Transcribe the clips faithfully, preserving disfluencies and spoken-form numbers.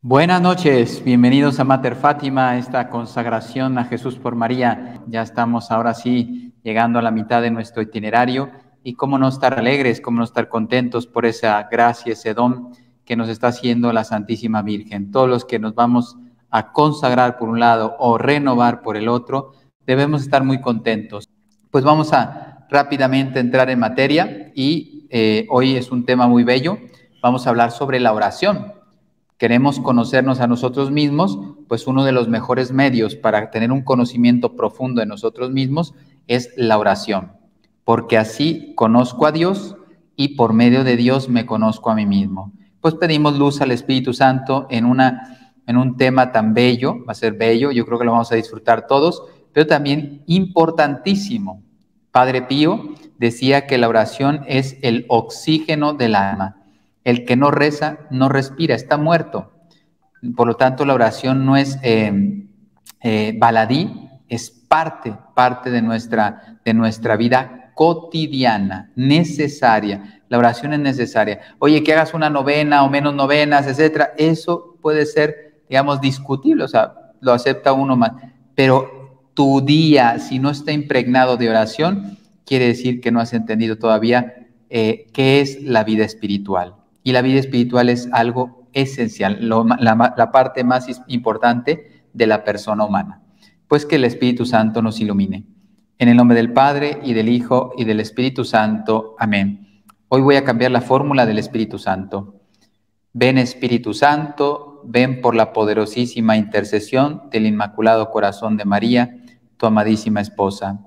Buenas noches, bienvenidos a Mater Fátima, esta consagración a Jesús por María. Ya estamos ahora sí llegando a la mitad de nuestro itinerario y cómo no estar alegres, cómo no estar contentos por esa gracia, ese don que nos está haciendo la Santísima Virgen. Todos los que nos vamos a consagrar por un lado o renovar por el otro, debemos estar muy contentos. Pues vamos a rápidamente entrar en materia y eh, hoy es un tema muy bello. Vamos a hablar sobre la oración. Queremos conocernos a nosotros mismos, pues uno de los mejores medios para tener un conocimiento profundo de nosotros mismos es la oración, porque así conozco a Dios y por medio de Dios me conozco a mí mismo. Pues pedimos luz al Espíritu Santo en, una, en un tema tan bello, va a ser bello, yo creo que lo vamos a disfrutar todos, pero también importantísimo. Padre Pío decía que la oración es el oxígeno del alma. El que no reza, no respira, está muerto. Por lo tanto, la oración no es eh, eh, baladí, es parte, parte de nuestra, de nuestra vida cotidiana, necesaria. La oración es necesaria. Oye, que hagas una novena o menos novenas, etcétera, eso puede ser, digamos, discutible, o sea, lo acepta uno más. Pero tu día, si no está impregnado de oración, quiere decir que no has entendido todavía eh, qué es la vida espiritual. Y la vida espiritual es algo esencial, lo, la, la parte más importante de la persona humana. Pues que el Espíritu Santo nos ilumine. En el nombre del Padre, y del Hijo, y del Espíritu Santo. Amén. Hoy voy a cambiar la fórmula del Espíritu Santo. Ven Espíritu Santo, ven por la poderosísima intercesión del Inmaculado Corazón de María, tu amadísima esposa.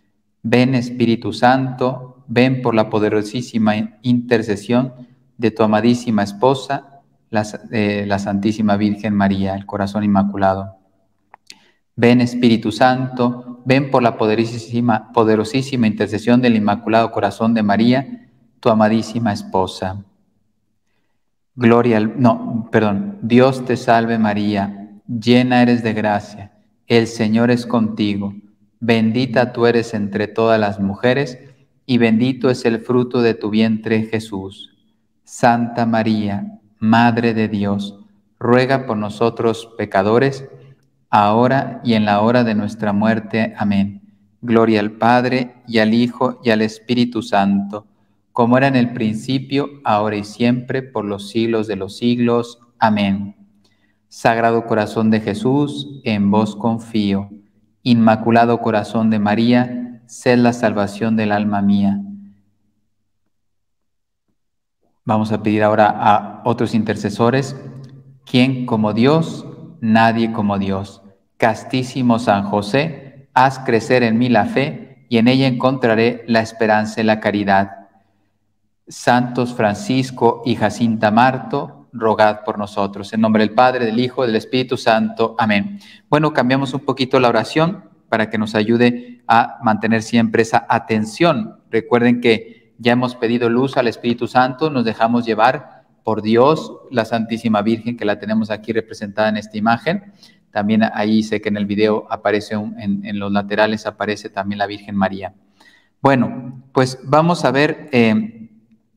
Ven Espíritu Santo, ven por la poderosísima intercesión de tu amadísima esposa, la, eh, la Santísima Virgen María, el Corazón Inmaculado. Ven Espíritu Santo, ven por la poderosísima, poderosísima intercesión del Inmaculado Corazón de María, tu amadísima esposa. Gloria al... No, perdón. Dios te salve María, llena eres de gracia, el Señor es contigo. Bendita tú eres entre todas las mujeres, y bendito es el fruto de tu vientre, Jesús. Santa María, Madre de Dios, ruega por nosotros pecadores, ahora y en la hora de nuestra muerte. Amén. Gloria al Padre, y al Hijo, y al Espíritu Santo, como era en el principio, ahora y siempre, por los siglos de los siglos. Amén. Sagrado Corazón de Jesús, en vos confío. Inmaculado Corazón de María, sed la salvación del alma mía. Vamos a pedir ahora a otros intercesores. ¿Quién como Dios? Nadie como Dios. Castísimo San José, haz crecer en mí la fe, y en ella encontraré la esperanza y la caridad. Santos Francisco y Jacinta Marto, rogad por nosotros. En nombre del Padre, del Hijo, del Espíritu Santo. Amén. Bueno, cambiamos un poquito la oración para que nos ayude a mantener siempre esa atención. Recuerden que ya hemos pedido luz al Espíritu Santo, nos dejamos llevar por Dios, la Santísima Virgen, que la tenemos aquí representada en esta imagen. También ahí sé que en el video aparece, un, en, en los laterales aparece también la Virgen María. Bueno, pues vamos a ver eh,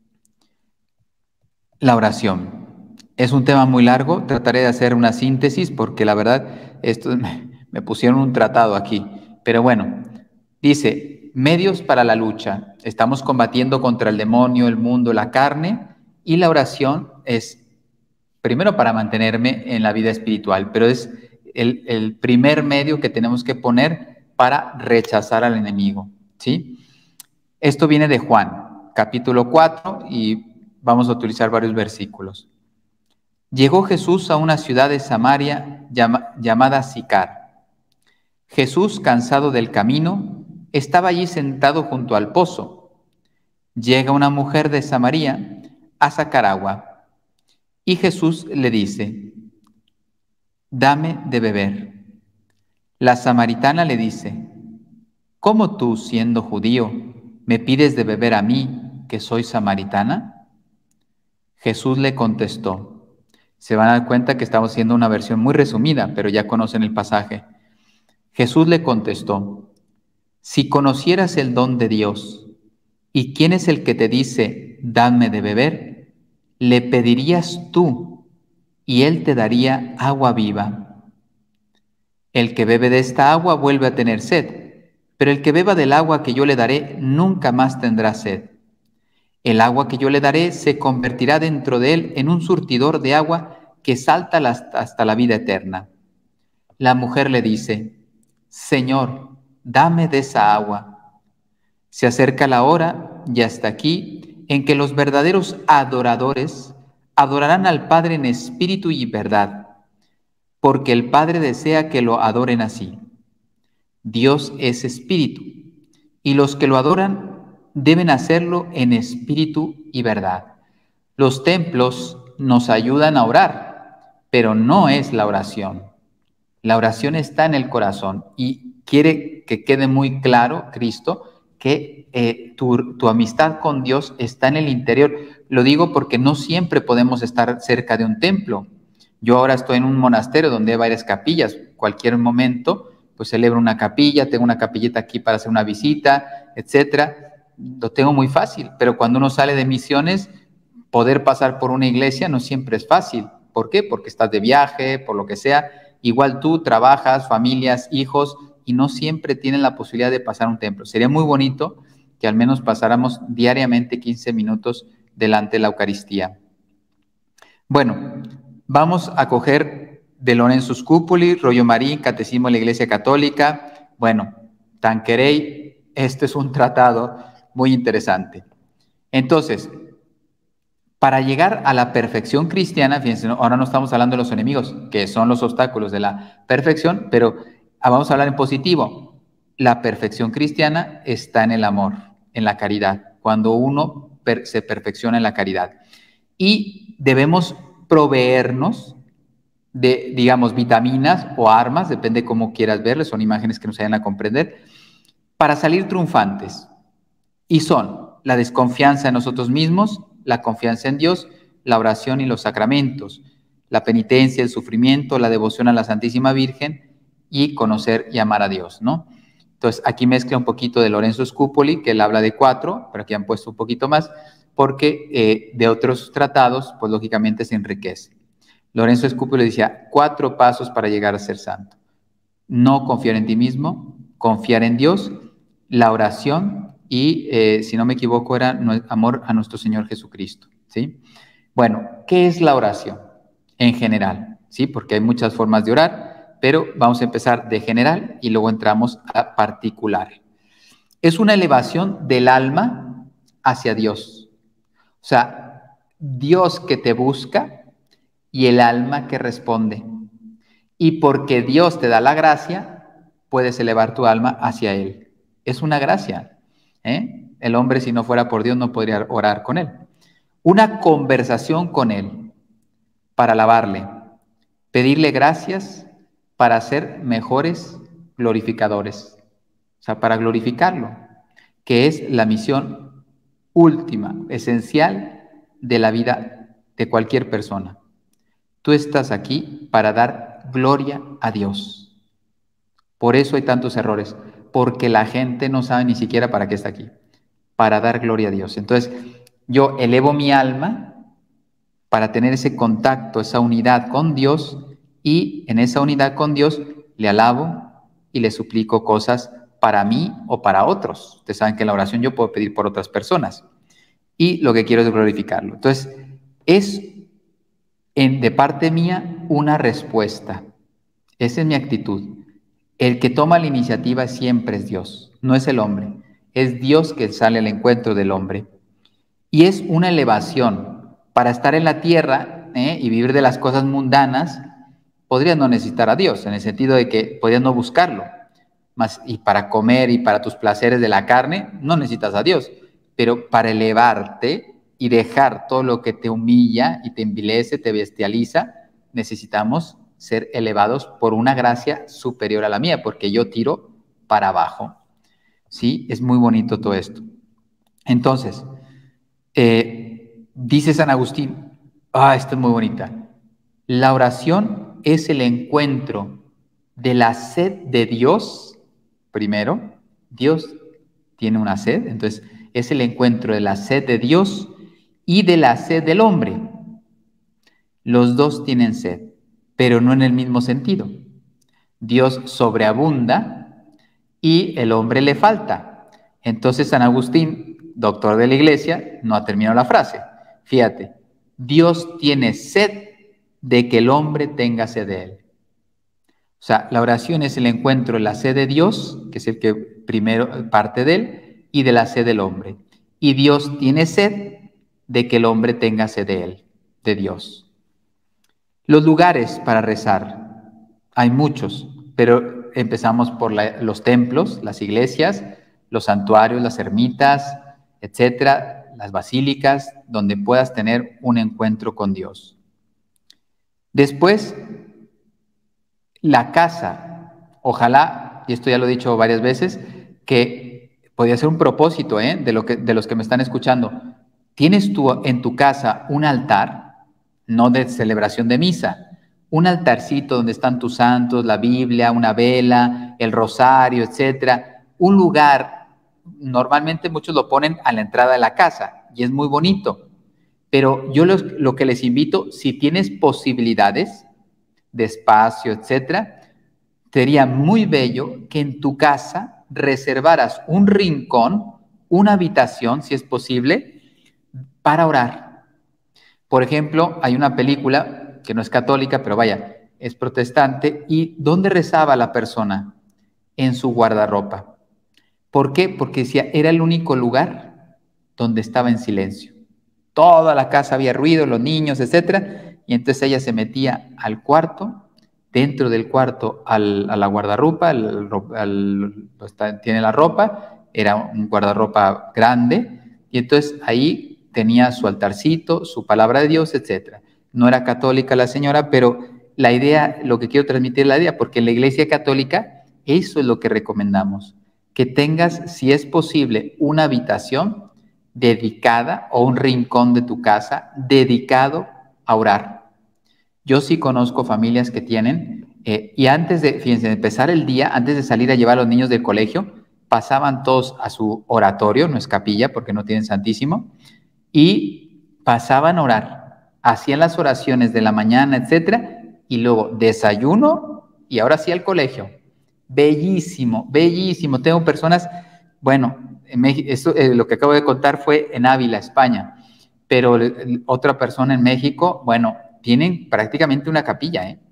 la oración. Es un tema muy largo, trataré de hacer una síntesis porque la verdad, esto me, me pusieron un tratado aquí. Pero bueno, dice, medios para la lucha. Estamos combatiendo contra el demonio, el mundo, la carne, y la oración es, primero, para mantenerme en la vida espiritual, pero es el, el primer medio que tenemos que poner para rechazar al enemigo, ¿sí? Esto viene de Juan, capítulo cuatro, y vamos a utilizar varios versículos. Llegó Jesús a una ciudad de Samaria llama, llamada Sicar. Jesús, cansado del camino, estaba allí sentado junto al pozo. Llega una mujer de Samaria a sacar agua, y Jesús le dice, dame de beber. La samaritana le dice, ¿cómo tú, siendo judío, me pides de beber a mí, que soy samaritana? Jesús le contestó. Se van a dar cuenta que estamos haciendo una versión muy resumida, pero ya conocen el pasaje. Jesús le contestó, si conocieras el don de Dios, ¿y quién es el que te dice, dame de beber? Le pedirías tú, y Él te daría agua viva. El que bebe de esta agua vuelve a tener sed, pero el que beba del agua que yo le daré nunca más tendrá sed. El agua que yo le daré se convertirá dentro de él en un surtidor de agua que salta hasta la vida eterna. La mujer le dice: Señor, dame de esa agua. Se acerca la hora, y hasta aquí, en que los verdaderos adoradores adorarán al Padre en espíritu y verdad, porque el Padre desea que lo adoren así. Dios es espíritu, y los que lo adoran deben hacerlo en espíritu y verdad. Los templos nos ayudan a orar, pero no es la oración. La oración está en el corazón y quiere que quede muy claro, Cristo, que eh, tu, tu amistad con Dios está en el interior. Lo digo porque no siempre podemos estar cerca de un templo. Yo ahora estoy en un monasterio donde hay varias capillas. Cualquier momento, pues celebro una capilla, tengo una capillita aquí para hacer una visita, etcétera. Lo tengo muy fácil, pero cuando uno sale de misiones, poder pasar por una iglesia no siempre es fácil. ¿Por qué? Porque estás de viaje, por lo que sea. Igual tú trabajas, familias, hijos, y no siempre tienen la posibilidad de pasar a un templo. Sería muy bonito que al menos pasáramos diariamente quince minutos delante de la Eucaristía. Bueno, vamos a coger de Lorenzo Scupoli, Rollo Marín, Catecismo de la Iglesia Católica. Bueno, Tanqueray, este es un tratado muy interesante. Entonces, para llegar a la perfección cristiana, fíjense, ahora no estamos hablando de los enemigos, que son los obstáculos de la perfección, pero vamos a hablar en positivo. La perfección cristiana está en el amor, en la caridad, cuando uno per- se perfecciona en la caridad. Y debemos proveernos de, digamos, vitaminas o armas, depende cómo quieras verles, son imágenes que nos ayudan a comprender, para salir triunfantes. Y son la desconfianza en nosotros mismos, la confianza en Dios, la oración y los sacramentos, la penitencia, el sufrimiento, la devoción a la Santísima Virgen y conocer y amar a Dios, ¿no? Entonces, aquí mezcla un poquito de Lorenzo Scupoli, que él habla de cuatro, pero aquí han puesto un poquito más, porque eh, de otros tratados, pues lógicamente se enriquece. Lorenzo Scupoli decía, cuatro pasos para llegar a ser santo. No confiar en ti mismo, confiar en Dios, la oración y, eh, si no me equivoco, era no, amor a nuestro Señor Jesucristo, ¿sí? Bueno, ¿qué es la oración en general? ¿Sí? Porque hay muchas formas de orar, pero vamos a empezar de general y luego entramos a particular. Es una elevación del alma hacia Dios. O sea, Dios que te busca y el alma que responde. Y porque Dios te da la gracia, puedes elevar tu alma hacia Él. Es una gracia, ¿eh? El hombre, si no fuera por Dios, no podría orar con Él. Una conversación con Él para alabarle, pedirle gracias para ser mejores glorificadores. O sea, para glorificarlo, que es la misión última, esencial de la vida de cualquier persona. Tú estás aquí para dar gloria a Dios. Por eso hay tantos errores, porque la gente no sabe ni siquiera para qué está aquí, para dar gloria a Dios. Entonces, yo elevo mi alma para tener ese contacto, esa unidad con Dios, y en esa unidad con Dios le alabo y le suplico cosas para mí o para otros. Ustedes saben que en la oración yo puedo pedir por otras personas, y lo que quiero es glorificarlo. Entonces, es en, de parte mía una respuesta. Esa es mi actitud. El que toma la iniciativa siempre es Dios, no es el hombre. Es Dios que sale al encuentro del hombre. Y es una elevación. Para estar en la tierra ¿eh? y vivir de las cosas mundanas, podrías no necesitar a Dios, en el sentido de que podrías no buscarlo. Mas, y para comer y para tus placeres de la carne, no necesitas a Dios. Pero para elevarte y dejar todo lo que te humilla y te envilece, te bestializa, necesitamos ser elevados por una gracia superior a la mía, porque yo tiro para abajo. ¿Sí? Es muy bonito todo esto. Entonces, eh, dice San Agustín, ah, esto es muy bonita, la oración es el encuentro de la sed de Dios, primero, Dios tiene una sed, entonces es el encuentro de la sed de Dios y de la sed del hombre. Los dos tienen sed, pero no en el mismo sentido. Dios sobreabunda y el hombre le falta. Entonces San Agustín, doctor de la Iglesia, no ha terminado la frase. Fíjate, Dios tiene sed de que el hombre tenga sed de él. O sea, la oración es el encuentro de la sed de Dios, que es el que primero parte de él, y de la sed del hombre. Y Dios tiene sed de que el hombre tenga sed de él, de Dios. Los lugares para rezar, hay muchos, pero empezamos por la, los templos, las iglesias, los santuarios, las ermitas, etcétera, las basílicas, donde puedas tener un encuentro con Dios. Después, la casa, ojalá, y esto ya lo he dicho varias veces, que podría ser un propósito ¿eh? de, lo que, de los que me están escuchando. ¿Tienes tú en tu casa un altar? No de celebración de misa, un altarcito donde están tus santos, la Biblia, una vela, el rosario, etcétera. Un lugar, normalmente muchos lo ponen a la entrada de la casa y es muy bonito, pero yo los, lo que les invito, si tienes posibilidades de espacio, etcétera, sería muy bello que en tu casa reservaras un rincón, una habitación, si es posible, para orar. Por ejemplo, hay una película que no es católica, pero vaya, es protestante, y ¿dónde rezaba la persona? En su guardarropa. ¿Por qué? Porque decía, era el único lugar donde estaba en silencio. Toda la casa había ruido, los niños, etcétera, y entonces ella se metía al cuarto, dentro del cuarto al, a la guardarropa, al, al, pues, tiene la ropa, era un guardarropa grande, y entonces ahí tenía su altarcito, su palabra de Dios, etcétera. No era católica la señora, pero la idea, lo que quiero transmitir es la idea, porque en la Iglesia Católica eso es lo que recomendamos, que tengas, si es posible, una habitación dedicada o un rincón de tu casa dedicado a orar. Yo sí conozco familias que tienen, eh, y antes de, fíjense, de empezar el día, antes de salir a llevar a los niños del colegio, pasaban todos a su oratorio, no es capilla porque no tienen santísimo, y pasaban a orar, hacían las oraciones de la mañana, etcétera, y luego desayuno y ahora sí al colegio. Bellísimo, bellísimo. Tengo personas, bueno, en México, esto, eh, lo que acabo de contar fue en Ávila, España, pero eh, otra persona en México, bueno, tienen prácticamente una capilla, ¿eh?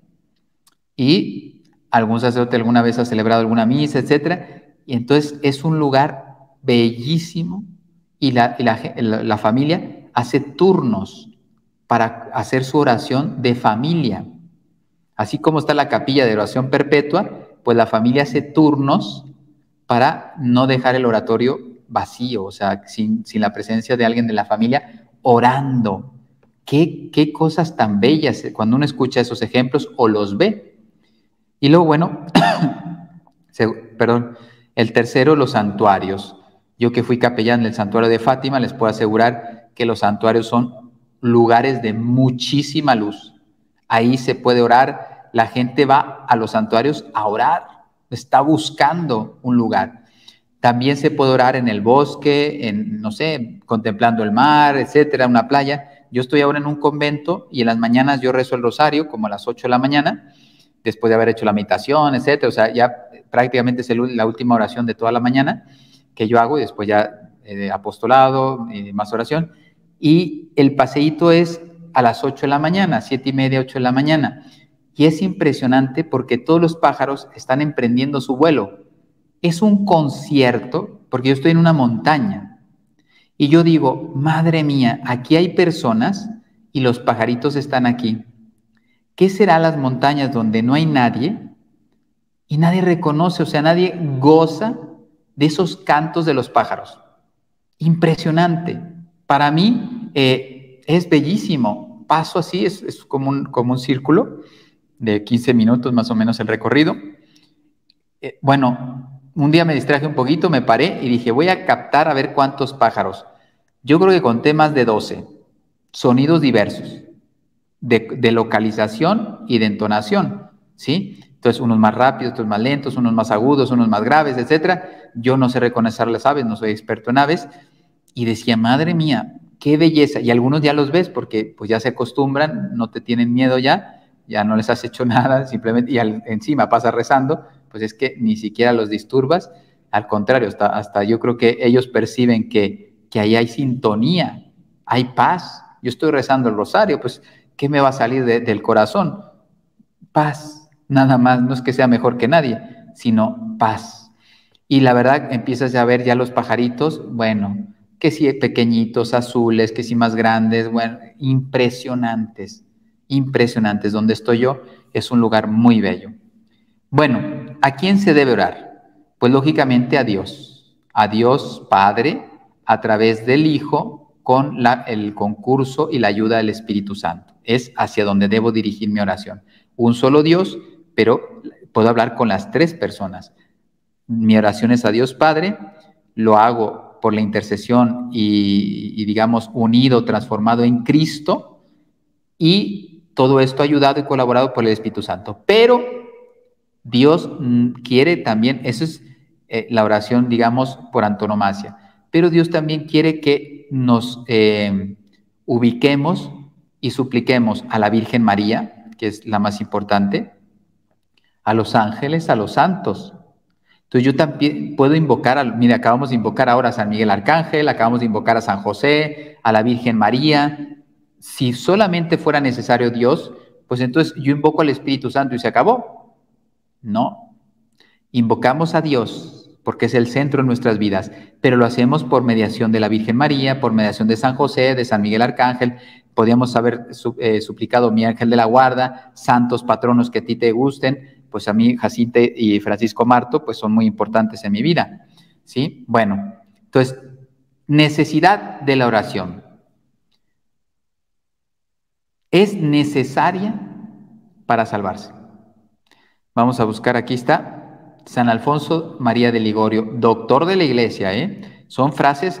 Y algún sacerdote alguna vez ha celebrado alguna misa, etcétera, y entonces es un lugar bellísimo, y la, y la, la, la familia hace turnos para hacer su oración de familia. Así como está la capilla de oración perpetua, pues la familia hace turnos para no dejar el oratorio vacío, o sea, sin, sin la presencia de alguien de la familia orando. ¿Qué, qué cosas tan bellas cuando uno escucha esos ejemplos o los ve? Y luego, bueno, se, perdón, el tercero, los santuarios. Yo que fui capellán del santuario de Fátima, les puedo asegurar que los santuarios son lugares de muchísima luz. Ahí se puede orar, la gente va a los santuarios a orar, está buscando un lugar. También se puede orar en el bosque, en, no sé, contemplando el mar, etcétera, una playa. Yo estoy ahora en un convento y en las mañanas yo rezo el rosario, como a las ocho de la mañana, después de haber hecho la meditación, etcétera. O sea, ya prácticamente es el, la última oración de toda la mañana que yo hago, y después ya eh, apostolado y más oración. Y el paseíto es a las ocho de la mañana, siete y media, ocho de la mañana. Y es impresionante porque todos los pájaros están emprendiendo su vuelo. Es un concierto, porque yo estoy en una montaña. Y yo digo, madre mía, aquí hay personas y los pajaritos están aquí. ¿Qué será las montañas donde no hay nadie? Y nadie reconoce, o sea, nadie goza de esos cantos de los pájaros. Impresionante. Para mí eh, es bellísimo. Paso así, es, es como, un, como un círculo de quince minutos más o menos el recorrido. Eh, bueno, un día me distraje un poquito, me paré y dije, voy a captar a ver cuántos pájaros. Yo creo que conté más de doce. Sonidos diversos, de, de localización y de entonación, ¿sí? Entonces, unos más rápidos, otros más lentos, unos más agudos, unos más graves, etcétera. Yo no sé reconocer las aves, no soy experto en aves. Y decía, madre mía, qué belleza. Y algunos ya los ves porque pues ya se acostumbran, no te tienen miedo ya, ya no les has hecho nada, simplemente, y al, encima pasas rezando, pues es que ni siquiera los disturbas. Al contrario, hasta, hasta yo creo que ellos perciben que, que ahí hay sintonía, hay paz. Yo estoy rezando el rosario, pues, ¿qué me va a salir de, del corazón? Paz, nada más. No es que sea mejor que nadie, sino paz. Y la verdad, empiezas a ver ya los pajaritos, bueno, que si pequeñitos, azules, que si más grandes, bueno, impresionantes, impresionantes. Donde estoy yo es un lugar muy bello. Bueno, ¿a quién se debe orar? Pues lógicamente a Dios, a Dios Padre, a través del Hijo, con la, el concurso y la ayuda del Espíritu Santo. Es hacia donde debo dirigir mi oración. Un solo Dios, pero puedo hablar con las tres personas. Mi oración es a Dios Padre, lo hago por la intercesión y, y digamos, unido, transformado en Cristo, y todo esto ayudado y colaborado por el Espíritu Santo. Pero Dios quiere también, eso es eh, la oración, digamos, por antonomasia, pero Dios también quiere que nos eh, ubiquemos y supliquemos a la Virgen María, que es la más importante, a los ángeles, a los santos. Entonces yo también puedo invocar, a, mire, acabamos de invocar ahora a San Miguel Arcángel, acabamos de invocar a San José, a la Virgen María. Si solamente fuera necesario Dios, pues entonces yo invoco al Espíritu Santo y se acabó. No, invocamos a Dios porque es el centro de nuestras vidas, pero lo hacemos por mediación de la Virgen María, por mediación de San José, de San Miguel Arcángel. Podríamos haber eh, suplicado mi ángel de la guarda, santos patronos que a ti te gusten, pues a mí Jacinta y Francisco Marto pues son muy importantes en mi vida, ¿sí? Bueno, entonces, necesidad de la oración. Es necesaria para salvarse. Vamos a buscar, aquí está, San Alfonso María de Ligorio, doctor de la Iglesia, ¿eh? Son frases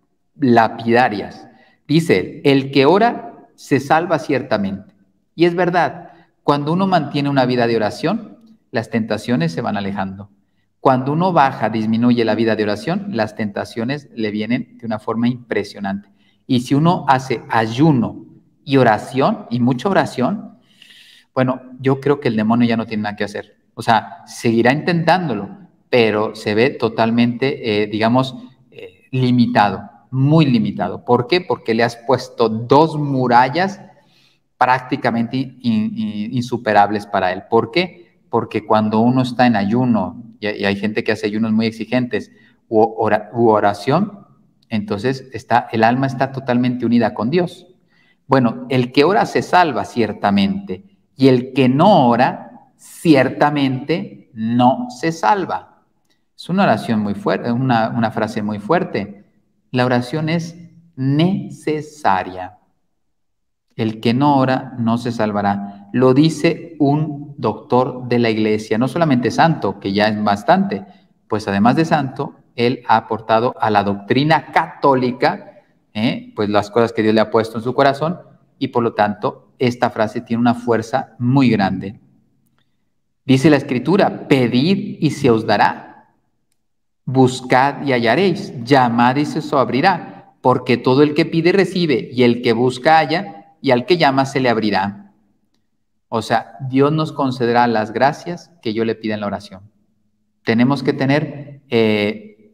lapidarias. Dice, el que ora se salva ciertamente. Y es verdad, cuando uno mantiene una vida de oración, las tentaciones se van alejando. Cuando uno baja, disminuye la vida de oración, las tentaciones le vienen de una forma impresionante. Y si uno hace ayuno y oración, y mucha oración, bueno, yo creo que el demonio ya no tiene nada que hacer. O sea, seguirá intentándolo, pero se ve totalmente, eh, digamos, eh, limitado, muy limitado. ¿Por qué? Porque le has puesto dos murallas prácticamente in, in, insuperables para él. ¿Por qué? Porque cuando uno está en ayuno, y, y hay gente que hace ayunos muy exigentes, u, ora, u oración, entonces está, el alma está totalmente unida con Dios. Bueno, el que ora se salva ciertamente, y el que no ora, ciertamente no se salva. Es una oración muy fuerte, una, una frase muy fuerte. La oración es necesaria. El que no ora no se salvará. Lo dice un doctor de la Iglesia, no solamente santo, que ya es bastante, pues además de santo, él ha aportado a la doctrina católica, ¿eh? pues las cosas que Dios le ha puesto en su corazón, y por lo tanto, esta frase tiene una fuerza muy grande. Dice la Escritura, pedid y se os dará, buscad y hallaréis, llamad y se os abrirá, porque todo el que pide recibe, y el que busca halla, y al que llama se le abrirá. O sea, Dios nos concederá las gracias que yo le pida en la oración. Tenemos que tener eh,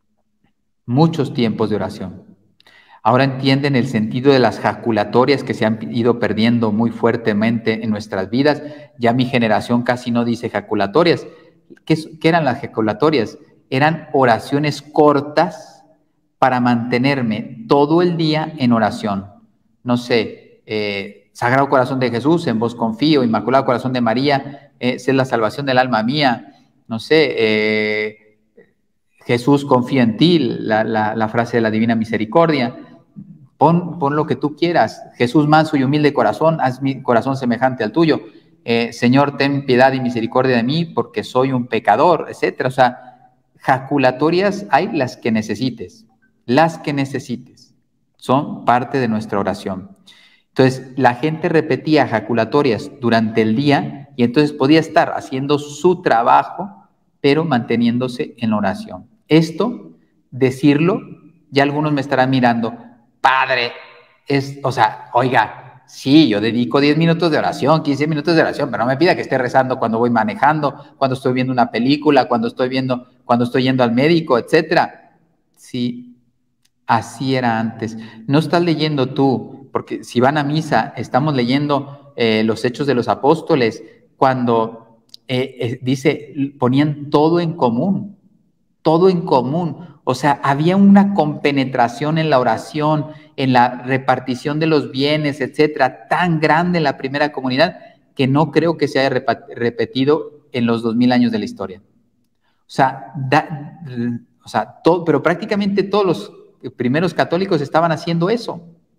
muchos tiempos de oración. Ahora entienden el sentido de las jaculatorias que se han ido perdiendo muy fuertemente en nuestras vidas. Ya mi generación casi no dice jaculatorias. ¿Qué, qué eran las jaculatorias? Eran oraciones cortas para mantenerme todo el día en oración. No sé, eh, Sagrado Corazón de Jesús, en vos confío, Inmaculado Corazón de María, eh, sé la salvación del alma mía, no sé, eh, Jesús confío en ti, la, la, la frase de la Divina Misericordia. Pon, pon lo que tú quieras. Jesús manso y humilde corazón, haz mi corazón semejante al tuyo. Eh, Señor, ten piedad y misericordia de mí porque soy un pecador, etcétera. O sea, jaculatorias hay las que necesites, las que necesites. Son parte de nuestra oración. Entonces, la gente repetía jaculatorias durante el día y entonces podía estar haciendo su trabajo, pero manteniéndose en oración. Esto, decirlo, ya algunos me estarán mirando, padre, es, o sea, oiga, sí, yo dedico diez minutos de oración, quince minutos de oración, pero no me pida que esté rezando cuando voy manejando, cuando estoy viendo una película, cuando estoy viendo, cuando estoy yendo al médico, etcétera. Sí, así era antes. No estás leyendo tú, porque si van a misa, estamos leyendo eh, los Hechos de los Apóstoles, cuando eh, eh, dice, ponían todo en común, todo en común. O sea, había una compenetración en la oración, en la repartición de los bienes, etcétera, tan grande en la primera comunidad que no creo que se haya repetido en los dos mil años de la historia. O sea, da, o sea todo, pero prácticamente todos los primeros católicos estaban haciendo eso.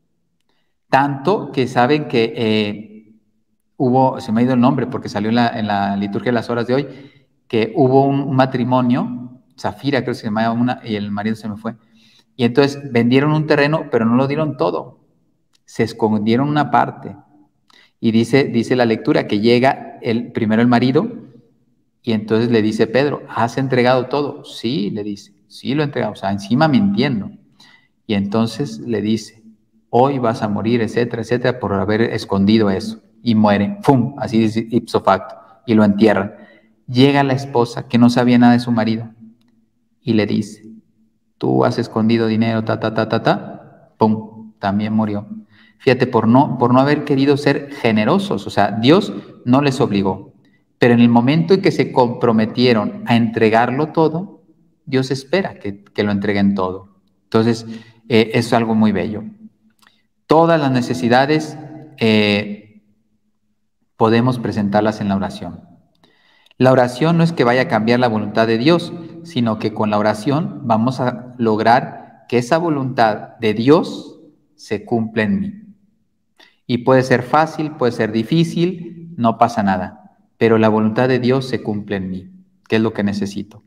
Tanto que saben que eh, hubo, se me ha ido el nombre porque salió en la, en la liturgia de las horas de hoy, que hubo un, un matrimonio, Zafira creo que se llamaba una, y el marido se me fue, y entonces vendieron un terreno, pero no lo dieron todo, se escondieron una parte, y dice, dice la lectura que llega el, primero el marido, y entonces le dice Pedro, ¿has entregado todo? Sí, le dice, sí lo he entregado, o sea, encima mintiendo, y entonces le dice, hoy vas a morir, etcétera, etcétera, por haber escondido eso, y muere, ¡fum!, así dice ipso facto, y lo entierran. Llega la esposa, que no sabía nada de su marido, y le dice, tú has escondido dinero, ta, ta, ta, ta, ta, ¡pum!, también murió. Fíjate, por no, por no haber querido ser generosos, o sea, Dios no les obligó, pero en el momento en que se comprometieron a entregarlo todo, Dios espera que, que lo entreguen todo. Entonces, eh, es algo muy bello. Todas las necesidades eh, podemos presentarlas en la oración. La oración no es que vaya a cambiar la voluntad de Dios, sino que con la oración vamos a lograr que esa voluntad de Dios se cumpla en mí. Y puede ser fácil, puede ser difícil, no pasa nada, pero la voluntad de Dios se cumple en mí, que es lo que necesito.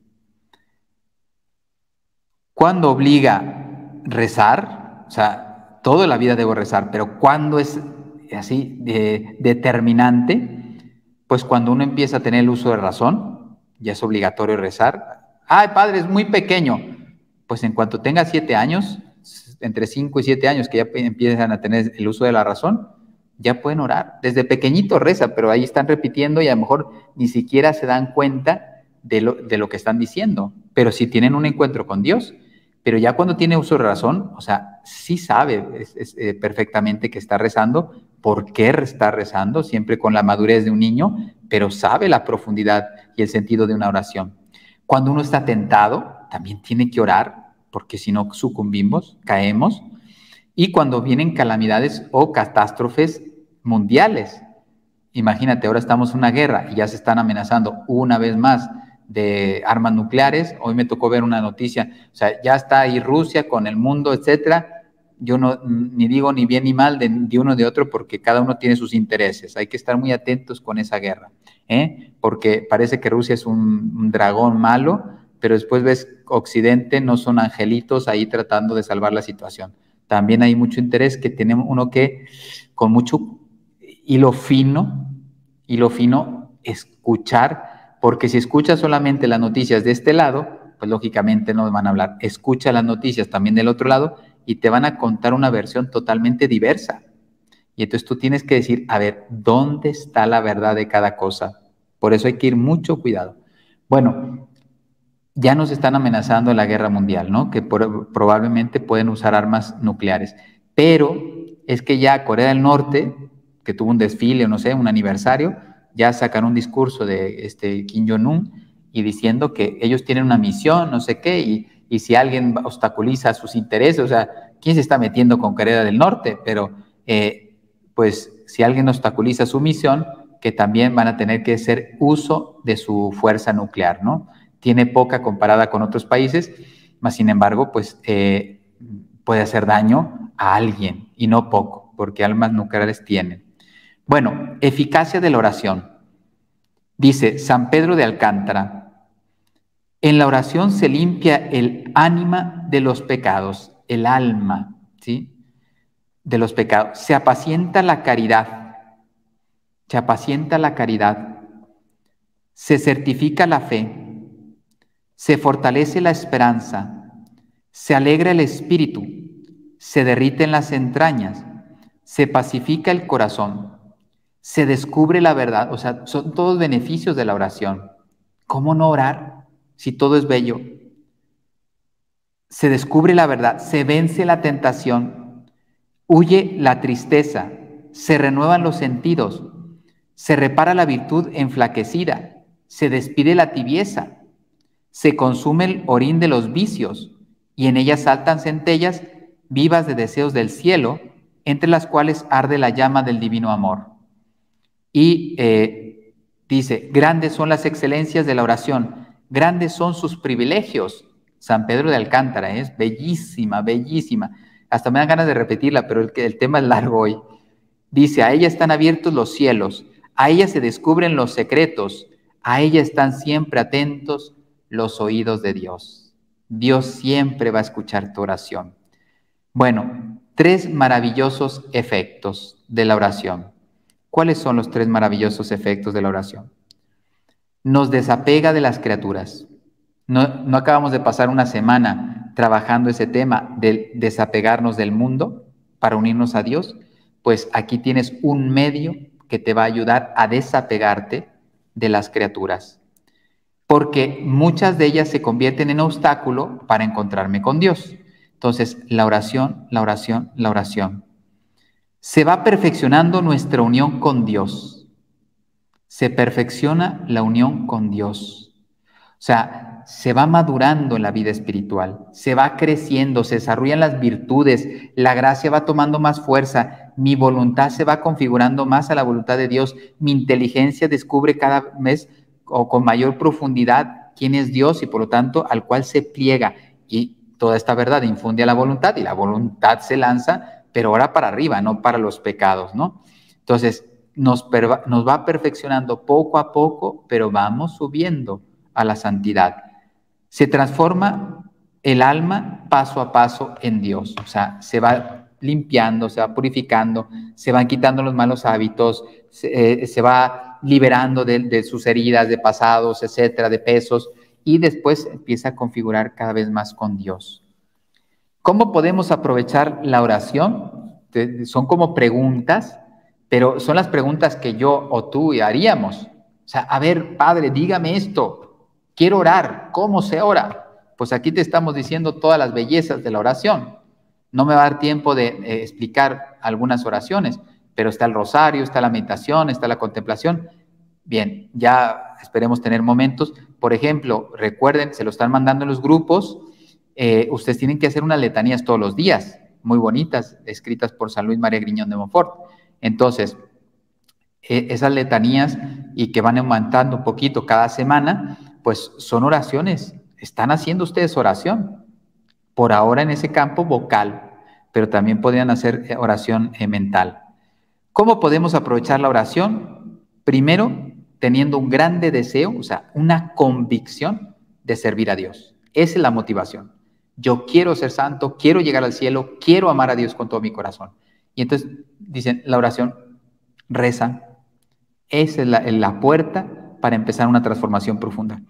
¿Cuándo obliga rezar? O sea, toda la vida debo rezar, pero ¿cuándo es así de, determinante? Pues cuando uno empieza a tener el uso de razón, ya es obligatorio rezar. Ay, padre, es muy pequeño. Pues en cuanto tenga siete años, entre cinco y siete años que ya empiezan a tener el uso de la razón, ya pueden orar. Desde pequeñito reza, pero ahí están repitiendo y a lo mejor ni siquiera se dan cuenta de lo, de lo que están diciendo. Pero si tienen un encuentro con Dios, pero ya cuando tiene uso de razón, o sea, sí sabe es, es, eh, perfectamente que está rezando, por qué está rezando, siempre con la madurez de un niño, pero sabe la profundidad y el sentido de una oración. Cuando uno está tentado, también tiene que orar, porque si no sucumbimos, caemos. Y cuando vienen calamidades o catástrofes mundiales, imagínate, ahora estamos en una guerra y ya se están amenazando una vez más de armas nucleares. Hoy me tocó ver una noticia, o sea, ya está ahí Rusia con el mundo, etcétera. Yo no ni digo ni bien ni mal de, de uno de otro porque cada uno tiene sus intereses. Hay que estar muy atentos con esa guerra, ¿eh? Porque parece que Rusia es un, un dragón malo, pero después ves Occidente, no son angelitos ahí tratando de salvar la situación. También hay mucho interés que tiene uno que, con mucho hilo fino, hilo fino, escuchar, porque si escuchas solamente las noticias de este lado, pues lógicamente no van a hablar. Escucha las noticias también del otro lado y te van a contar una versión totalmente diversa. Y entonces tú tienes que decir, a ver, ¿dónde está la verdad de cada cosa? Por eso hay que ir mucho cuidado. Bueno, ya nos están amenazando la guerra mundial, ¿no? Que por, probablemente pueden usar armas nucleares. Pero es que ya Corea del Norte, que tuvo un desfile, no sé, un aniversario, ya sacan un discurso de este Kim Jong-un y diciendo que ellos tienen una misión, no sé qué, y, y si alguien obstaculiza sus intereses, o sea, ¿quién se está metiendo con Corea del Norte? Pero, eh, pues, si alguien obstaculiza su misión, que también van a tener que hacer uso de su fuerza nuclear, ¿no? Tiene poca comparada con otros países, mas sin embargo, pues eh, puede hacer daño a alguien y no poco, porque armas nucleares tienen. Bueno, eficacia de la oración. Dice San Pedro de Alcántara, en la oración se limpia el ánima de los pecados, el alma, ¿sí? De los pecados. Se apacienta la caridad, se apacienta la caridad, se certifica la fe, se fortalece la esperanza, se alegra el espíritu, se derriten las entrañas, se pacifica el corazón, se descubre la verdad, o sea, son todos beneficios de la oración. ¿Cómo no orar si todo es bello? Se descubre la verdad, se vence la tentación, huye la tristeza, se renuevan los sentidos, se repara la virtud enflaquecida, se despide la tibieza, se consume el orín de los vicios, y en ella saltan centellas vivas de deseos del cielo, entre las cuales arde la llama del divino amor. Y eh, dice, grandes son las excelencias de la oración, grandes son sus privilegios. San Pedro de Alcántara, ¿eh? Es bellísima, bellísima. Hasta me dan ganas de repetirla, pero el, el tema es largo hoy. Dice, a ella están abiertos los cielos, a ella se descubren los secretos, a ella están siempre atentos los oídos de Dios. Dios siempre va a escuchar tu oración. Bueno, tres maravillosos efectos de la oración. ¿Cuáles son los tres maravillosos efectos de la oración? Nos desapega de las criaturas. No, no acabamos de pasar una semana trabajando ese tema de desapegarnos del mundo para unirnos a Dios. Pues aquí tienes un medio que te va a ayudar a desapegarte de las criaturas, porque muchas de ellas se convierten en obstáculo para encontrarme con Dios. Entonces, la oración, la oración, la oración. Se va perfeccionando nuestra unión con Dios. Se perfecciona la unión con Dios. O sea, se va madurando en la vida espiritual, se va creciendo, se desarrollan las virtudes, la gracia va tomando más fuerza, mi voluntad se va configurando más a la voluntad de Dios, mi inteligencia descubre cada vez o con mayor profundidad quién es Dios y por lo tanto al cual se pliega, y toda esta verdad infunde a la voluntad y la voluntad se lanza, pero ahora para arriba, no para los pecados, ¿no? Entonces nos, nos va perfeccionando poco a poco, pero vamos subiendo a la santidad. Se transforma el alma paso a paso en Dios, o sea, se va limpiando, se va purificando, se van quitando los malos hábitos, se, eh, se va liberando de, de sus heridas, de pasados, etcétera, de pesos, y después empieza a configurar cada vez más con Dios. ¿Cómo podemos aprovechar la oración? Son como preguntas, pero son las preguntas que yo o tú haríamos. O sea, a ver, Padre, dígame esto. Quiero orar. ¿Cómo se ora? Pues aquí te estamos diciendo todas las bellezas de la oración. No me va a dar tiempo de eh, explicar algunas oraciones, pero está el rosario, está la meditación, está la contemplación. Bien, ya esperemos tener momentos. Por ejemplo, recuerden, se lo están mandando en los grupos. Eh, ustedes tienen que hacer unas letanías todos los días, muy bonitas, escritas por San Luis María Griñón de Montfort. Entonces, eh, esas letanías, y que van aumentando un poquito cada semana, pues son oraciones. Están haciendo ustedes oración, por ahora en ese campo vocal, pero también podrían hacer oración eh, mental. ¿Cómo podemos aprovechar la oración? Primero, teniendo un grande deseo, o sea, una convicción de servir a Dios. Esa es la motivación. Yo quiero ser santo, quiero llegar al cielo, quiero amar a Dios con todo mi corazón. Y entonces dicen, la oración, rezan. Esa es la, la puerta para empezar una transformación profunda.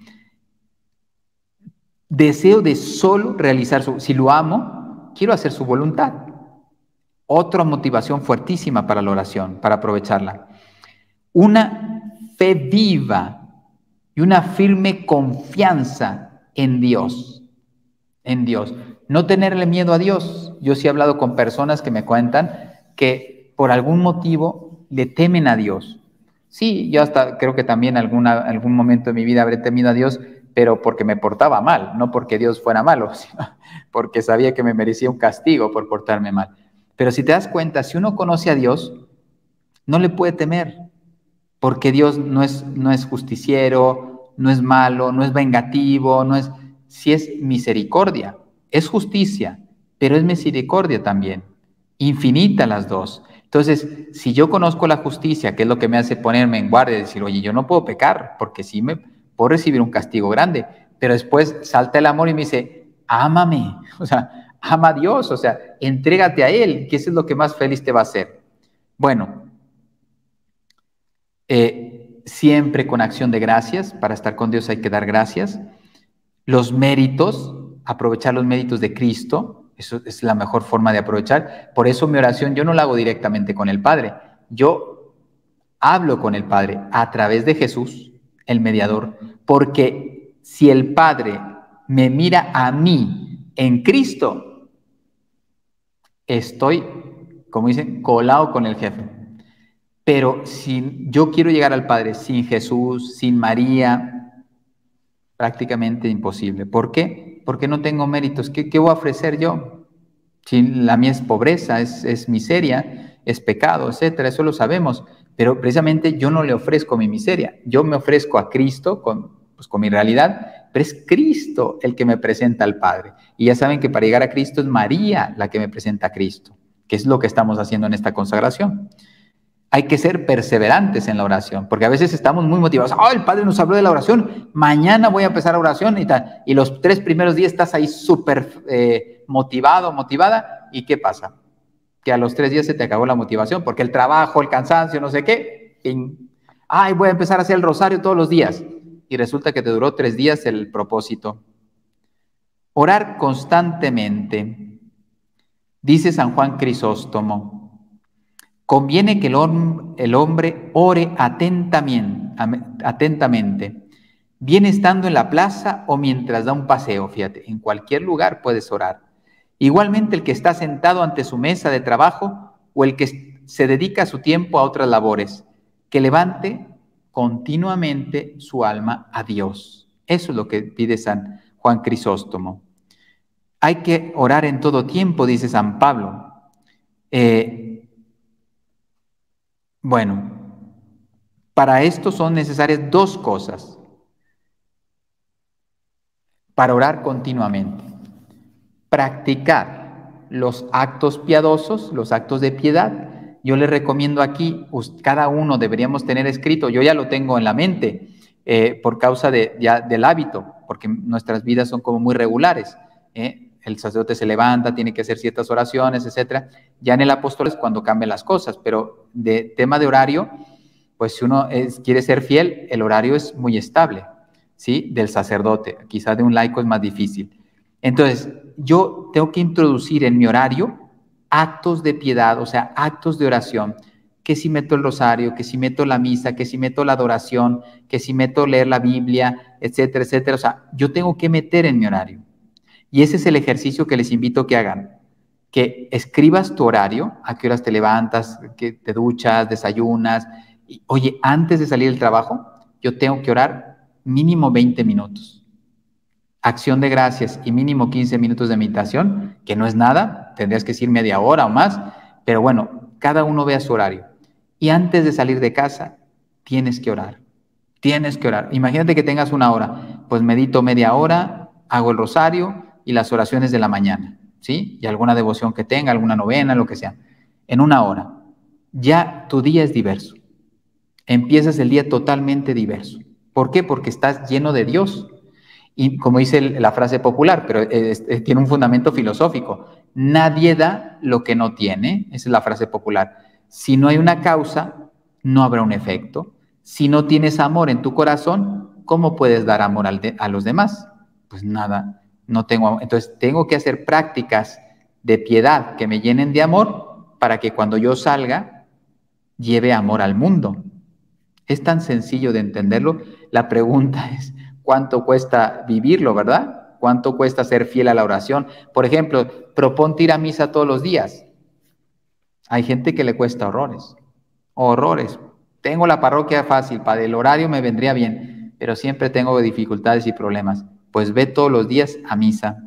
Deseo de solo realizar su, si lo amo, quiero hacer su voluntad. Otra motivación fuertísima para la oración, para aprovecharla. Una fe viva y una firme confianza en Dios. En Dios. No tenerle miedo a Dios. Yo sí he hablado con personas que me cuentan que por algún motivo le temen a Dios. Sí, yo hasta creo que también en alguna, algún momento de mi vida habré temido a Dios, pero porque me portaba mal, no porque Dios fuera malo, sino porque sabía que me merecía un castigo por portarme mal. Pero si te das cuenta, si uno conoce a Dios, no le puede temer, porque Dios no es, no es justiciero, no es malo, no es vengativo, no es, sí es misericordia, es justicia, pero es misericordia también, infinita las dos. Entonces, si yo conozco la justicia, que es lo que me hace ponerme en guardia y decir, oye, yo no puedo pecar, porque sí me puedo recibir un castigo grande, pero después salta el amor y me dice, ámame, o sea, ama a Dios, o sea, entrégate a Él, que eso es lo que más feliz te va a hacer. Bueno, eh, siempre con acción de gracias, para estar con Dios hay que dar gracias. Los méritos, aprovechar los méritos de Cristo, Eso es la mejor forma de aprovechar. Por eso mi oración yo no la hago directamente con el Padre. Yo hablo con el Padre a través de Jesús, el mediador, porque si el Padre me mira a mí en Cristo, estoy, como dicen, colado con el jefe. Pero si yo quiero llegar al Padre sin Jesús, sin María, prácticamente imposible. ¿Por qué? Porque no tengo méritos. ¿Qué, qué voy a ofrecer yo? Si la mía es pobreza, es, es miseria, es pecado, etcétera, eso lo sabemos. Pero precisamente yo no le ofrezco mi miseria. Yo me ofrezco a Cristo con, pues, con mi realidad, pero es Cristo el que me presenta al Padre. Y ya saben que para llegar a Cristo es María la que me presenta a Cristo, que es lo que estamos haciendo en esta consagración. Hay que ser perseverantes en la oración, porque a veces estamos muy motivados. ¡Oh, el Padre nos habló de la oración! Mañana voy a empezar la oración y tal. Y los tres primeros días estás ahí súper eh, motivado, motivada. ¿Y qué pasa? Que a los tres días se te acabó la motivación, porque el trabajo, el cansancio, no sé qué. ¡Ping! ¡Ay, voy a empezar a hacer el rosario todos los días! Y resulta que te duró tres días el propósito. Orar constantemente. Dice San Juan Crisóstomo: conviene que el, hom el hombre ore atentamente, atentamente, bien estando en la plaza o mientras da un paseo. Fíjate, en cualquier lugar puedes orar. Igualmente el que está sentado ante su mesa de trabajo o el que se dedica su tiempo a otras labores, que levante continuamente su alma a Dios. Eso es lo que pide San Juan Crisóstomo. Hay que orar en todo tiempo, dice San Pablo. Eh, Bueno, para esto son necesarias dos cosas para orar continuamente. Practicar los actos piadosos, los actos de piedad. Yo les recomiendo aquí, cada uno deberíamos tener escrito, yo ya lo tengo en la mente, eh, por causa de, ya, del hábito, porque nuestras vidas son como muy regulares, ¿eh? El sacerdote se levanta, tiene que hacer ciertas oraciones, etcétera. Ya en el apostolado es cuando cambian las cosas, pero de tema de horario, pues si uno es, quiere ser fiel, el horario es muy estable, ¿sí? Del sacerdote, quizá de un laico es más difícil. Entonces, yo tengo que introducir en mi horario actos de piedad, o sea, actos de oración, que si meto el rosario, que si meto la misa, que si meto la adoración, que si meto leer la Biblia, etcétera, etcétera. O sea, yo tengo que meter en mi horario. Y ese es el ejercicio que les invito a que hagan, que escribas tu horario, a qué horas te levantas, que te duchas, desayunas. Y, oye, antes de salir del trabajo, yo tengo que orar mínimo veinte minutos. Acción de gracias y mínimo quince minutos de meditación, que no es nada, tendrías que decir media hora o más, pero bueno, cada uno vea su horario. Y antes de salir de casa, tienes que orar, tienes que orar. Imagínate que tengas una hora, pues medito media hora, hago el rosario y las oraciones de la mañana, ¿sí? Y alguna devoción que tenga, alguna novena, lo que sea, en una hora. Ya tu día es diverso. Empiezas el día totalmente diverso. ¿Por qué? Porque estás lleno de Dios. Y como dice la frase popular, pero es, es, tiene un fundamento filosófico, nadie da lo que no tiene, esa es la frase popular. Si no hay una causa, no habrá un efecto. Si no tienes amor en tu corazón, ¿cómo puedes dar amor al de, a los demás? Pues nada, no tengo amor. Entonces tengo que hacer prácticas de piedad que me llenen de amor para que cuando yo salga, lleve amor al mundo. Es tan sencillo de entenderlo. La pregunta es, ¿cuánto cuesta vivirlo, verdad? ¿Cuánto cuesta ser fiel a la oración? Por ejemplo, proponte ir a misa todos los días. Hay gente que le cuesta horrores, horrores. Tengo la parroquia fácil, para el horario me vendría bien, pero siempre tengo dificultades y problemas. Pues ve todos los días a misa.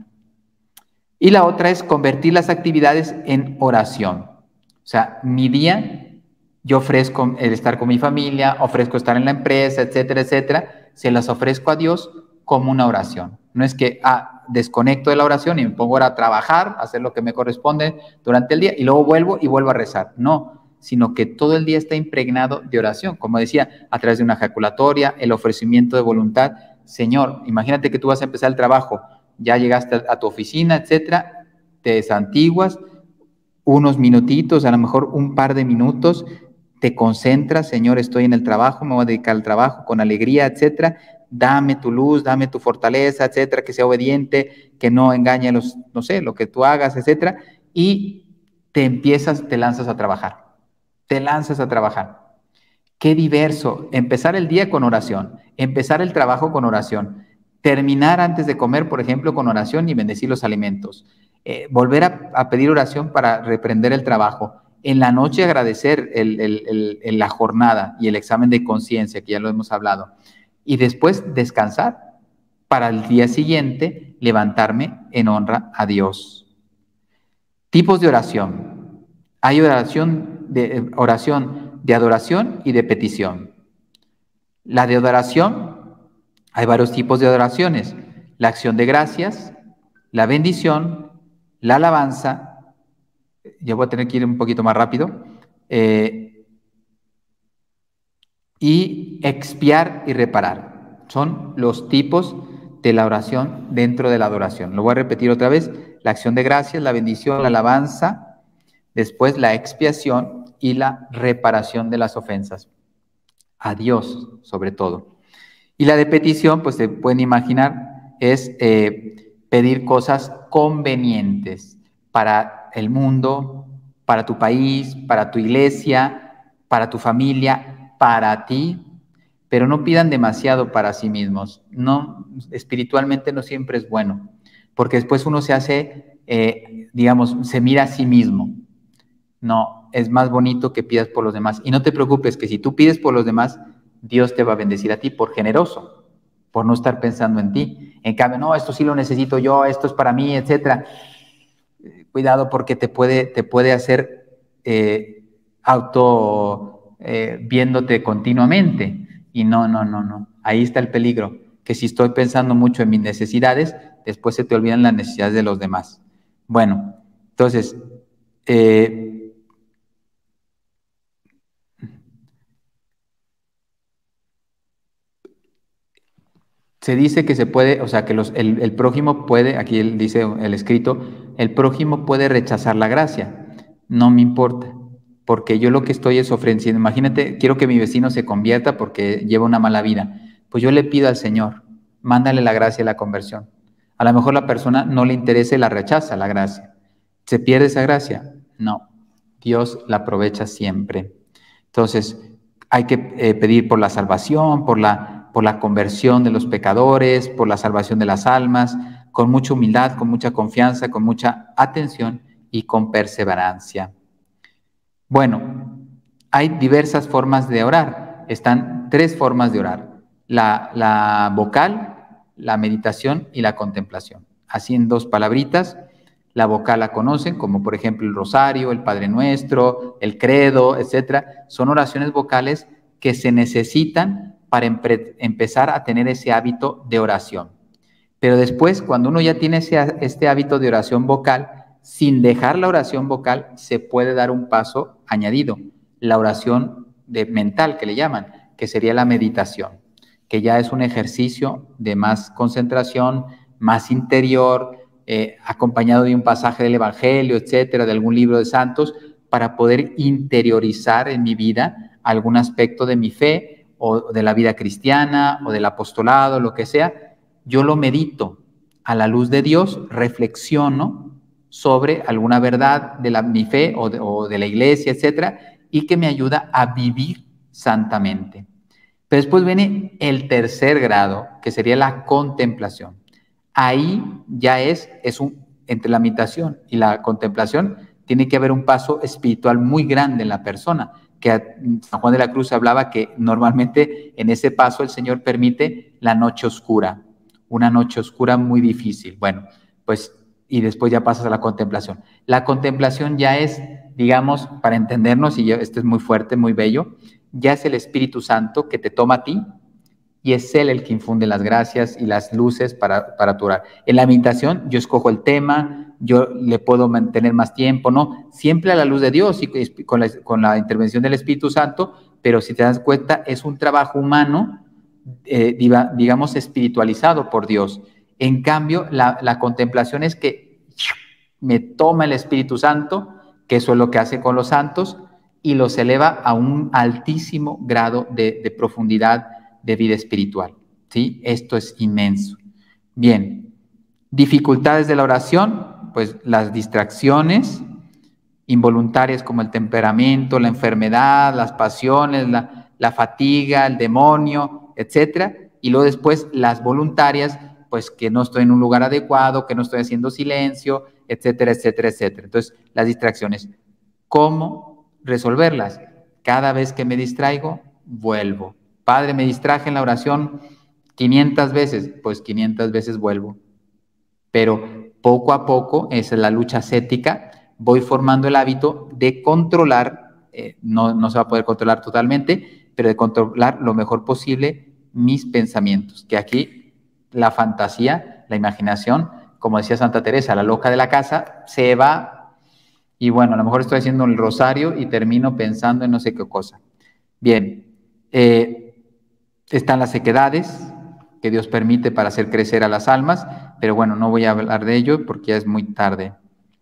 Y la otra es convertir las actividades en oración. O sea, mi día, yo ofrezco el estar con mi familia, ofrezco estar en la empresa, etcétera, etcétera. Se las ofrezco a Dios como una oración. No es que ah, desconecto de la oración y me pongo ahora a trabajar, a hacer lo que me corresponde durante el día y luego vuelvo y vuelvo a rezar. No, sino que todo el día está impregnado de oración. Como decía, a través de una ejaculatoria, el ofrecimiento de voluntad. Señor, imagínate que tú vas a empezar el trabajo, ya llegaste a tu oficina, etcétera, te desantiguas, unos minutitos, a lo mejor un par de minutos, te concentras, Señor, estoy en el trabajo, me voy a dedicar al trabajo con alegría, etcétera. dame tu luz, dame tu fortaleza, etcétera, que sea obediente, que no engañe a los, no sé, lo que tú hagas, etcétera, y te empiezas, te lanzas a trabajar, te lanzas a trabajar. Qué diverso, empezar el día con oración, empezar el trabajo con oración, terminar antes de comer, por ejemplo, con oración y bendecir los alimentos, eh, volver a, a pedir oración para reprender el trabajo, en la noche agradecer el, el, el, el, la jornada y el examen de conciencia, que ya lo hemos hablado, y después descansar para el día siguiente levantarme en honra a Dios. Tipos de oración. Hay oración de, oración de adoración y de petición. La de adoración, hay varios tipos de adoraciones. La acción de gracias, la bendición, la alabanza. Yo voy a tener que ir un poquito más rápido. Eh, y expiar y reparar. Son los tipos de la oración dentro de la adoración. Lo voy a repetir otra vez. La acción de gracias, la bendición, la alabanza, después la expiación y la reparación de las ofensas. A Dios, sobre todo. Y la de petición, pues se pueden imaginar, es eh, pedir cosas convenientes para el mundo, para tu país, para tu iglesia, para tu familia, para ti, pero no pidan demasiado para sí mismos. No, espiritualmente no siempre es bueno, porque después uno se hace, eh, digamos, se mira a sí mismo. No, es más bonito que pidas por los demás. Y no te preocupes que si tú pides por los demás, Dios te va a bendecir a ti por generoso, por no estar pensando en ti. En cambio, no, esto sí lo necesito yo, esto es para mí, etcétera. Cuidado porque te puede, te puede hacer eh, auto eh, viéndote continuamente. Y no, no, no, no. Ahí está el peligro, que si estoy pensando mucho en mis necesidades, después se te olvidan las necesidades de los demás. Bueno, entonces, eh, se dice que se puede, o sea, que los, el, el prójimo puede, aquí él dice el escrito, el prójimo puede rechazar la gracia. No me importa, porque yo lo que estoy es ofreciendo. Imagínate, quiero que mi vecino se convierta porque lleva una mala vida. Pues yo le pido al Señor, mándale la gracia y la conversión. A lo mejor la persona no le interesa y la rechaza la gracia. ¿Se pierde esa gracia? No, Dios la aprovecha siempre. Entonces, hay que eh, pedir por la salvación, por la, por la conversión de los pecadores, por la salvación de las almas, con mucha humildad, con mucha confianza, con mucha atención y con perseverancia. Bueno, hay diversas formas de orar. Están tres formas de orar. La, la vocal, la meditación y la contemplación. Así en dos palabritas. La vocal la conocen, como por ejemplo el rosario, el Padre Nuestro, el credo, etcétera. Son oraciones vocales que se necesitan para empezar a tener ese hábito de oración. Pero después, cuando uno ya tiene ese, este hábito de oración vocal, sin dejar la oración vocal, se puede dar un paso añadido, la oración de mental que le llaman, que sería la meditación, que ya es un ejercicio de más concentración, más interior, eh, acompañado de un pasaje del Evangelio, etcétera, de algún libro de santos, para poder interiorizar en mi vida algún aspecto de mi fe o de la vida cristiana o del apostolado, lo que sea. Yo lo medito a la luz de Dios, reflexiono sobre alguna verdad de la, mi fe o de, o de la iglesia, etcétera, y que me ayuda a vivir santamente. Pero después viene el tercer grado, que sería la contemplación. Ahí ya es, es un, entre la meditación y la contemplación, tiene que haber un paso espiritual muy grande en la persona, que San Juan de la Cruz hablaba que normalmente en ese paso el Señor permite la noche oscura, una noche oscura muy difícil. Bueno, pues, y después ya pasas a la contemplación. La contemplación ya es, digamos, para entendernos, y yo, este es muy fuerte, muy bello, ya es el Espíritu Santo que te toma a ti, y es Él el que infunde las gracias y las luces para, para tu orar. En la meditación yo escojo el tema, yo le puedo mantener más tiempo, ¿no? Siempre a la luz de Dios y con la, con la intervención del Espíritu Santo, pero si te das cuenta es un trabajo humano, eh, digamos, espiritualizado por Dios. En cambio, la, la contemplación es que me toma el Espíritu Santo, que eso es lo que hace con los santos, y los eleva a un altísimo grado de, de profundidad de vida espiritual. ¿sí? Esto es inmenso. Bien, dificultades de la oración, pues las distracciones involuntarias como el temperamento, la enfermedad, las pasiones, la, la fatiga, el demonio, etcétera. Y luego después las voluntarias, pues que no estoy en un lugar adecuado, que no estoy haciendo silencio, etcétera, etcétera, etcétera. Entonces, las distracciones. ¿Cómo resolverlas? Cada vez que me distraigo, vuelvo. Padre, me distraje en la oración quinientas veces, pues quinientas veces vuelvo. Pero poco a poco, esa es la lucha ascética, voy formando el hábito de controlar, eh, no, no se va a poder controlar totalmente, pero de controlar lo mejor posible mis pensamientos, que aquí la fantasía, la imaginación, como decía Santa Teresa, la loca de la casa, se va y bueno, a lo mejor estoy haciendo el rosario y termino pensando en no sé qué cosa. Bien, eh, están las sequedades que Dios permite para hacer crecer a las almas, pero bueno, no voy a hablar de ello porque ya es muy tarde.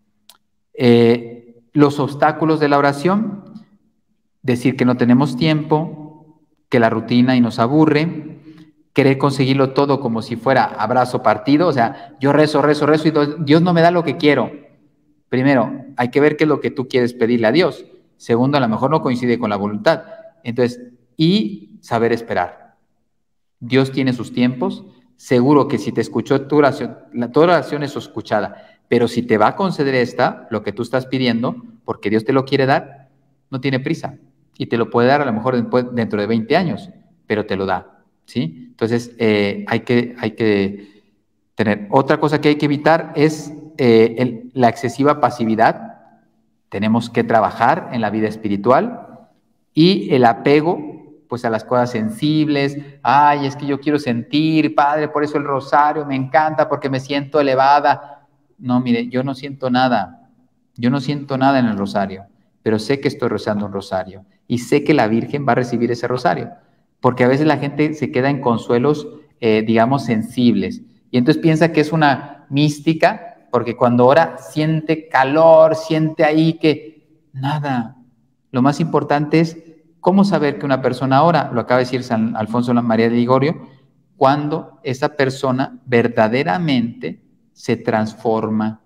Eh, los obstáculos de la oración, decir que no tenemos tiempo, que la rutina y nos aburre, querer conseguirlo todo como si fuera abrazo partido, o sea, yo rezo, rezo, rezo y Dios no me da lo que quiero. Primero, hay que ver qué es lo que tú quieres pedirle a Dios. Segundo, a lo mejor no coincide con la voluntad. Entonces, y saber esperar. Dios tiene sus tiempos. Seguro que si te escuchó tu oración, la, tu oración es escuchada, pero si te va a conceder esta, lo que tú estás pidiendo, porque Dios te lo quiere dar, no tiene prisa. Y te lo puede dar a lo mejor después, dentro de veinte años, pero te lo da, ¿sí? Entonces, eh, hay que, hay que tener. Otra cosa que hay que evitar es eh, el, la excesiva pasividad. Tenemos que trabajar en la vida espiritual y el apego pues a las cosas sensibles. Ay, es que yo quiero sentir, Padre, por eso el rosario me encanta, porque me siento elevada. No, mire, yo no siento nada. Yo no siento nada en el rosario, pero sé que estoy rezando un rosario y sé que la Virgen va a recibir ese rosario, porque a veces la gente se queda en consuelos, eh, digamos, sensibles, y entonces piensa que es una mística, porque cuando ora siente calor, siente ahí que nada. Lo más importante es ¿cómo saber que una persona ora? Lo acaba de decir San Alfonso María de Ligorio, cuando esa persona verdaderamente se transforma,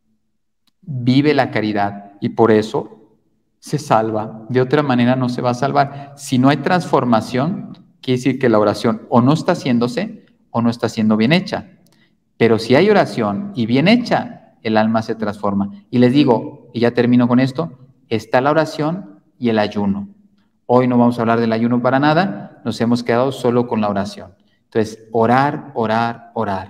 vive la caridad y por eso se salva. De otra manera no se va a salvar. Si no hay transformación, quiere decir que la oración o no está haciéndose o no está siendo bien hecha. Pero si hay oración y bien hecha, el alma se transforma. Y les digo, y ya termino con esto, está la oración y el ayuno. Hoy no vamos a hablar del ayuno para nada, nos hemos quedado solo con la oración. Entonces, orar, orar, orar.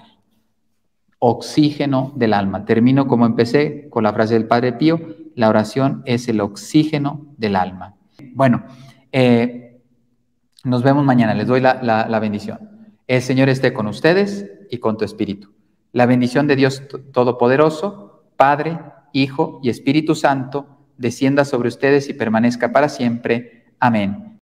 Oxígeno del alma. Termino como empecé con la frase del Padre Pío, la oración es el oxígeno del alma. Bueno, eh, nos vemos mañana, les doy la, la, la bendición. El Señor esté con ustedes y con tu espíritu. La bendición de Dios Todopoderoso, Padre, Hijo y Espíritu Santo, descienda sobre ustedes y permanezca para siempre. Amén.